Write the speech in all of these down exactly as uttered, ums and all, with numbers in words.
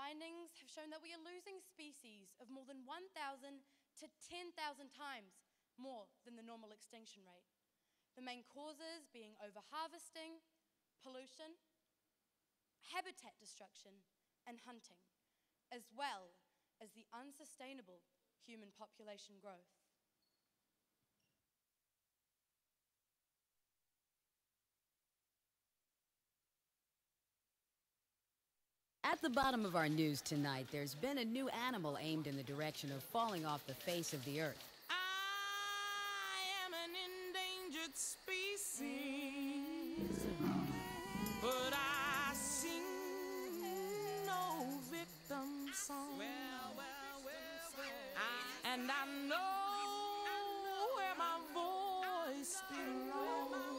findings have shown that we are losing species of more than one thousand to ten thousand times more than the normal extinction rate. The main causes being overharvesting, pollution, habitat destruction, and hunting, as well as the unsustainable human population growth. At the bottom of our news tonight, there's been a new animal aimed in the direction of falling off the face of the earth. I am an endangered species, but I sing no victim song. Well, well, well, well. I, and I know where my voice belongs.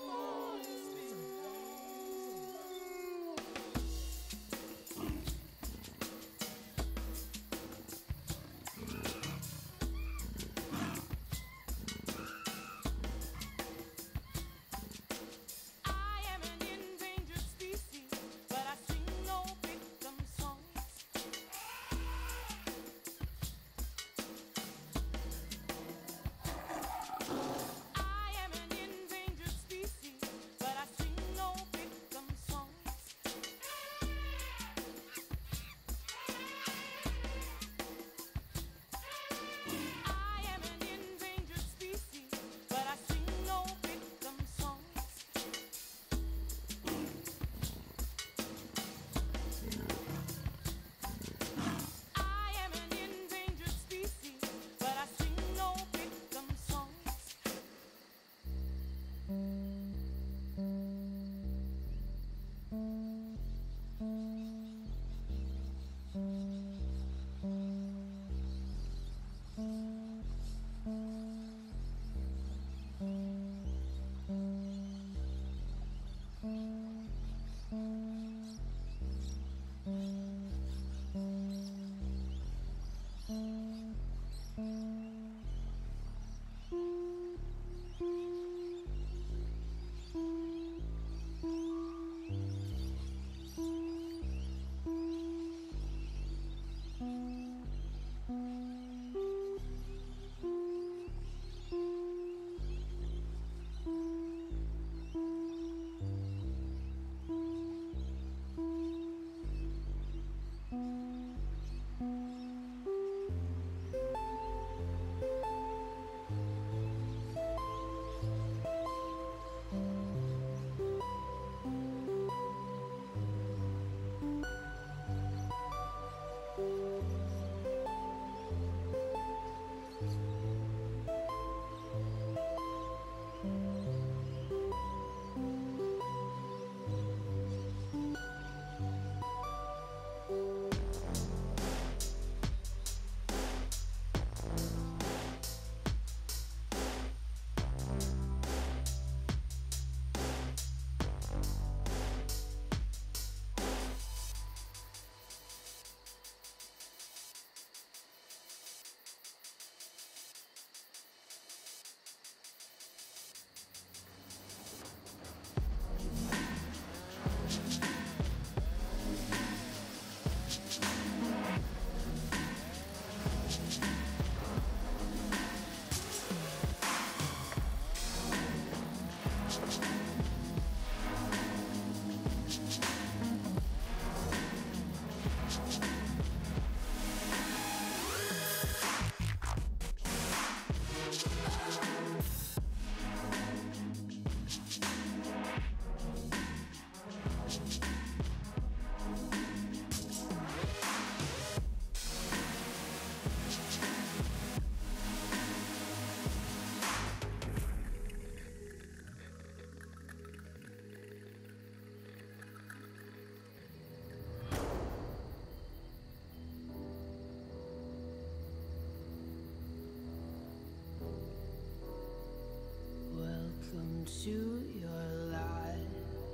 To your life,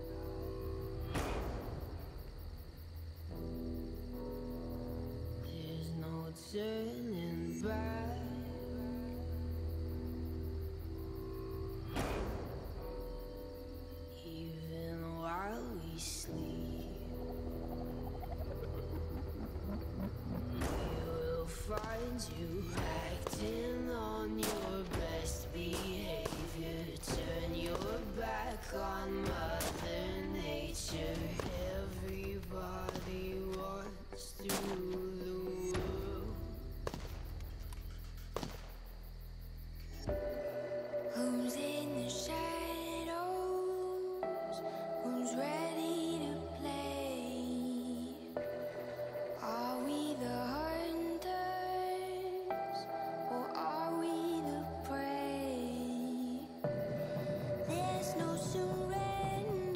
there's no turning back. Even while we sleep, finds you acting on your best behavior. Turn your back on Mother Nature. Everybody wants to rule the world. Who's in the shadows? Who's ready to play? Are we the hunters or are we the prey? There's no surrender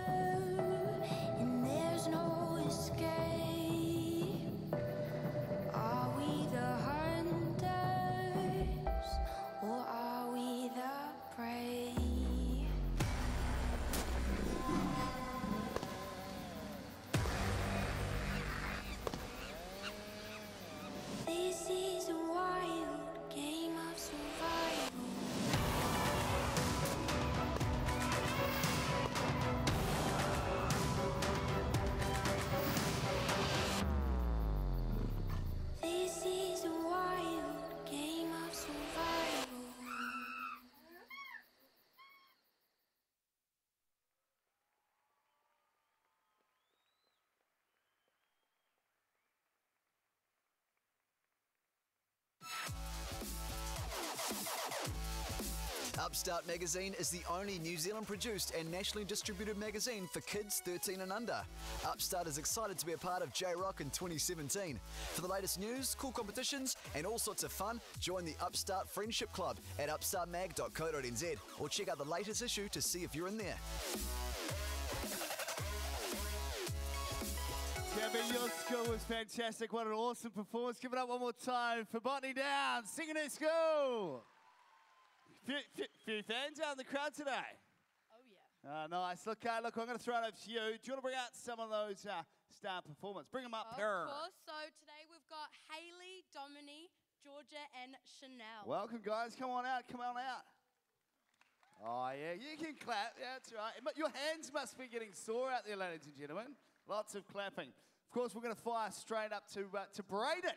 and there's no escape. Are we the hunters or are we the prey? This is a wild game of survival. This is a wild game of survival. Upstart magazine is the only New Zealand produced and nationally distributed magazine for kids thirteen and under. Upstart is excited to be a part of J-Rock in twenty seventeen. For the latest news, cool competitions and all sorts of fun, join the Upstart Friendship Club at upstart mag dot co dot n z or check out the latest issue to see if you're in there. Gabby, your school was fantastic. What an awesome performance. Give it up one more time for Botany Down, singing at school. Few, few, few fans out in the crowd today. Oh, yeah. Uh, nice. Look, uh, look, I'm going to throw it over to you. Do you want to bring out some of those uh, star performers? Bring them up Of here. course. So today we've got Hayley, Domini, Georgia, and Chanel. Welcome, guys. Come on out. Come on out. Oh, yeah. You can clap. Yeah, that's right. But your hands must be getting sore out there, ladies and gentlemen. Lots of clapping. Of course, we're going to fire straight up to, uh, to Braden.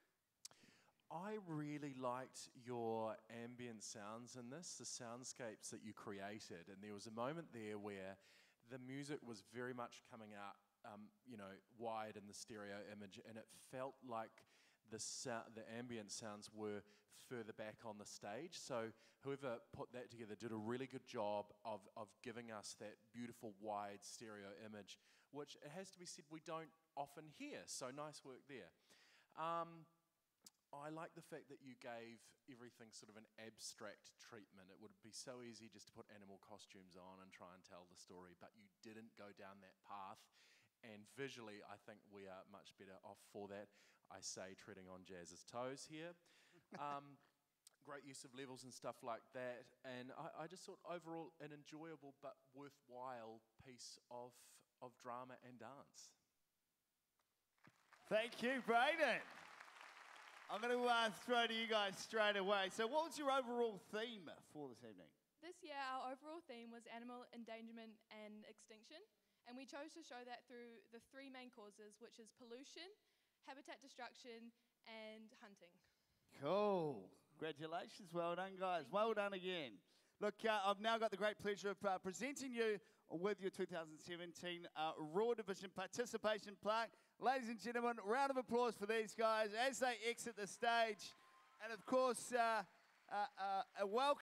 I really liked your ambient sounds in this, the soundscapes that you created. And there was a moment there where the music was very much coming out, um, you know, wide in the stereo image, and it felt like the, sou- the ambient sounds were further back on the stage. So whoever put that together did a really good job of, of giving us that beautiful wide stereo image, which it has to be said we don't often hear. So nice work there. Um, I like the fact that you gave everything sort of an abstract treatment. It would be so easy just to put animal costumes on and try and tell the story, but you didn't go down that path. And visually, I think we are much better off for that. I say treading on Jazz's toes here. Um, great use of levels and stuff like that. And I, I just thought overall an enjoyable but worthwhile piece of, of drama and dance. Thank you, Braden. I'm going to uh, throw to you guys straight away. So what was your overall theme for this evening? This year, our overall theme was animal endangerment and extinction, and we chose to show that through the three main causes, which is pollution, habitat destruction, and hunting. Cool. Congratulations. Well done, guys. Well done again. Look, uh, I've now got the great pleasure of uh, presenting you with your two thousand seventeen uh, Raw Division Participation Plaque. Ladies and gentlemen, round of applause for these guys as they exit the stage. And of course, uh, uh, uh, a welcome.